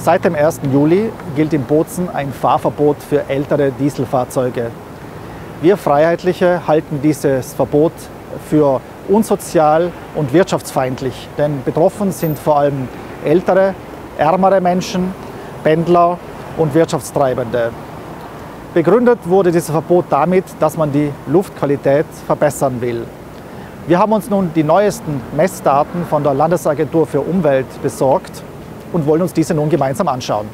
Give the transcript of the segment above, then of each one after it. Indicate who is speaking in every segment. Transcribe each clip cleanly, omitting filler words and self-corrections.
Speaker 1: Seit dem 1. Juli gilt in Bozen ein Fahrverbot für ältere Dieselfahrzeuge. Wir Freiheitliche halten dieses Verbot für unsozial und wirtschaftsfeindlich, denn betroffen sind vor allem ältere, ärmere Menschen, Pendler und Wirtschaftstreibende. Begründet wurde dieses Verbot damit, dass man die Luftqualität verbessern will. Wir haben uns nun die neuesten Messdaten von der Landesagentur für Umwelt besorgt und wollen uns diese nun gemeinsam anschauen.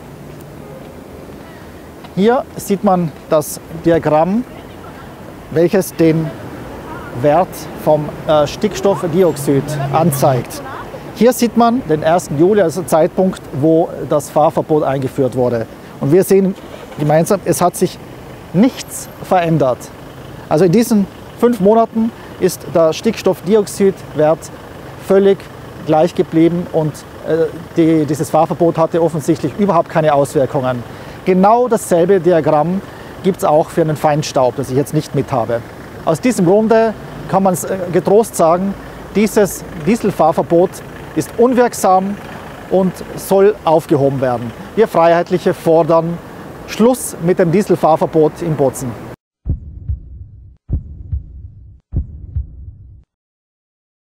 Speaker 1: Hier sieht man das Diagramm, welches den Wert vom Stickstoffdioxid anzeigt. Hier sieht man den 1. Juli, also Zeitpunkt, wo das Fahrverbot eingeführt wurde. Und wir sehen gemeinsam, es hat sich nichts verändert. Also in diesen 5 Monaten ist der Stickstoffdioxidwert völlig gleich geblieben und dieses Fahrverbot hatte offensichtlich überhaupt keine Auswirkungen. Genau dasselbe Diagramm gibt es auch für einen Feinstaub, das ich jetzt nicht mit habe. Aus diesem Grunde kann man getrost sagen, dieses Dieselfahrverbot ist unwirksam und soll aufgehoben werden. Wir Freiheitliche fordern Schluss mit dem Dieselfahrverbot in Bozen.